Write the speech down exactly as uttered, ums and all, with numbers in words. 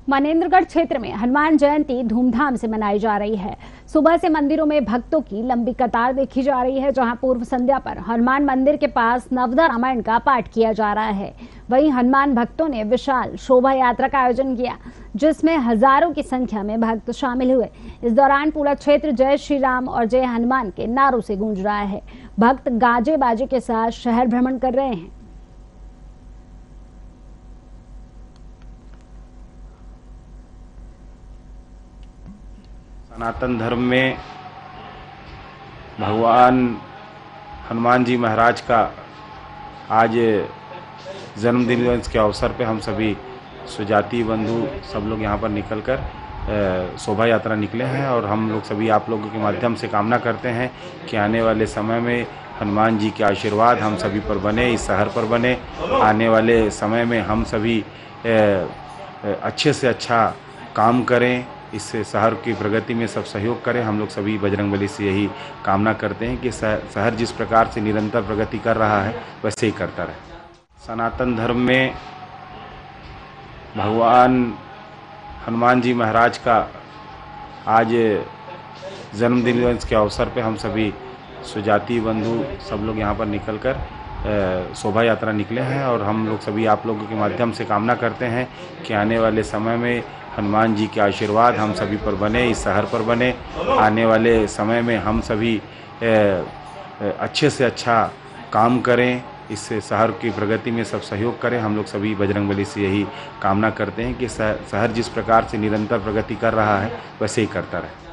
मनेन्द्रगढ़ क्षेत्र में हनुमान जयंती धूमधाम से मनाई जा रही है। सुबह से मंदिरों में भक्तों की लंबी कतार देखी जा रही है, जहां पूर्व संध्या पर हनुमान मंदिर के पास नवदा रामायण का पाठ किया जा रहा है। वहीं हनुमान भक्तों ने विशाल शोभा यात्रा का आयोजन किया, जिसमें हजारों की संख्या में भक्त शामिल हुए। इस दौरान पूरा क्षेत्र जय श्री राम और जय हनुमान के नारों से गूंज रहा है। भक्त गाजे बाजे के साथ शहर भ्रमण कर रहे हैं। सनातन धर्म में भगवान हनुमान जी महाराज का आज जन्मदिन के अवसर पे हम सभी सुजाति बंधु सब लोग यहाँ पर निकलकर शोभा यात्रा निकले हैं और हम लोग सभी आप लोगों के माध्यम से कामना करते हैं कि आने वाले समय में हनुमान जी के आशीर्वाद हम सभी पर बने, इस शहर पर बने। आने वाले समय में हम सभी अच्छे से अच्छा काम करें, इससे शहर की प्रगति में सब सहयोग करें। हम लोग सभी बजरंगबली से यही कामना करते हैं कि शहर जिस प्रकार से निरंतर प्रगति कर रहा है वैसे ही करता रहे। सनातन धर्म में भगवान हनुमान जी महाराज का आज जन्मदिन के अवसर पे हम सभी सुजाति बंधु सब लोग यहाँ पर निकलकर शोभा यात्रा निकले हैं और हम लोग सभी आप लोगों के माध्यम से कामना करते हैं कि आने वाले समय में हनुमान जी के आशीर्वाद हम सभी पर बने, इस शहर पर बने। आने वाले समय में हम सभी अच्छे से अच्छा काम करें, इससे शहर की प्रगति में सब सहयोग करें। हम लोग सभी बजरंगबली से यही कामना करते हैं कि शहर जिस प्रकार से निरंतर प्रगति कर रहा है वैसे ही करता रहे।